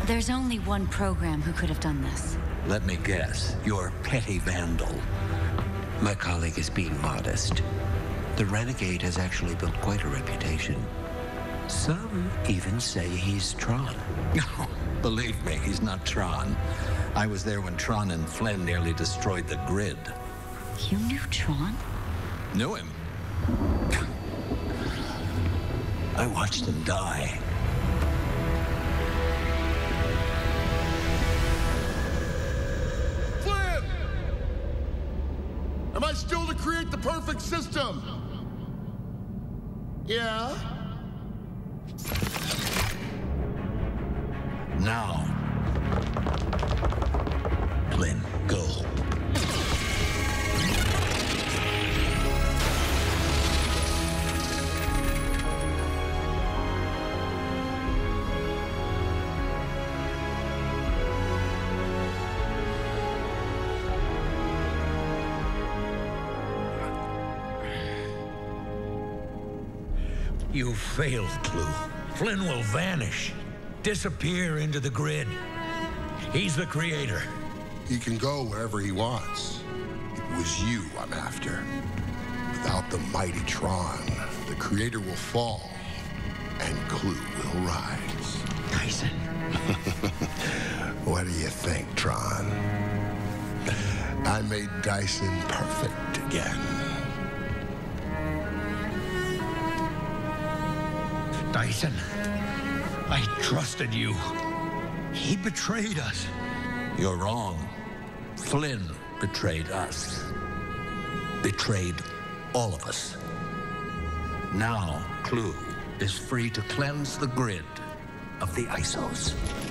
There's only one program who could have done this. Let me guess. You're petty vandal. My colleague is being modest. The Renegade has actually built quite a reputation. Some even say he's Tron. No, believe me, he's not Tron. I was there when Tron and Flynn nearly destroyed the grid. You knew Tron? Knew him. I watched him die. Flynn! Am I still to create the perfect system? Yeah? Now. Flynn, go. You failed, Clue. Flynn will vanish, disappear into the grid. He's the creator. He can go wherever he wants. It was you I'm after. Without the mighty Tron, the creator will fall, and Clue will rise. Dyson. What do you think, Tron? I made Dyson perfect again. Dyson, I trusted you. He betrayed us. You're wrong. Flynn betrayed us. Betrayed all of us. Now, Clue is free to cleanse the grid of the ISOs.